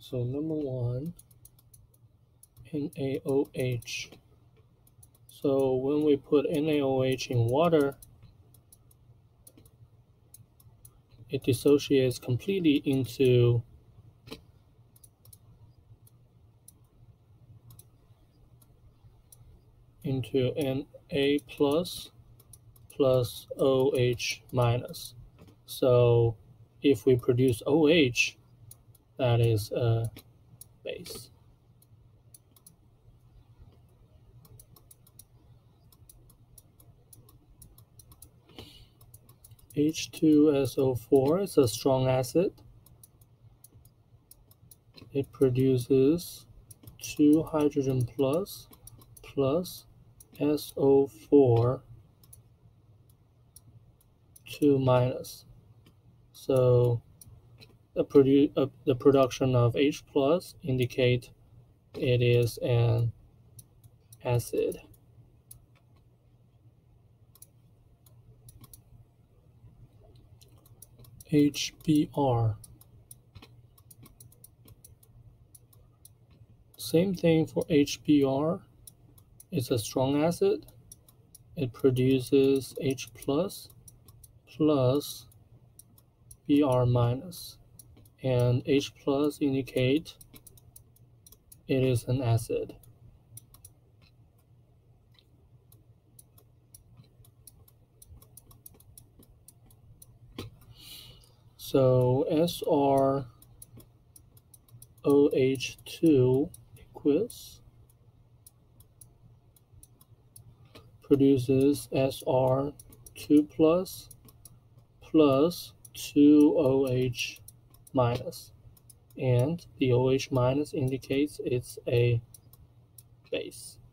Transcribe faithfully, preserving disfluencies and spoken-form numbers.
So number one, NaOH. So when we put NaOH in water, it dissociates completely into into Na plus plus OH minus. So if we produce OH, that is a base. H two S O four is a strong acid. It produces two hydrogen plus plus S O four two minus. So the, produ uh, the production of H plus indicate it is an acid. H B r. Same thing for H B r. It's a strong acid. It produces H plus plus Br minus, and H plus indicate it is an acid. So S R O H two aqueous produces S R two plus plus two OH minus, and the OH minus indicates it's a base.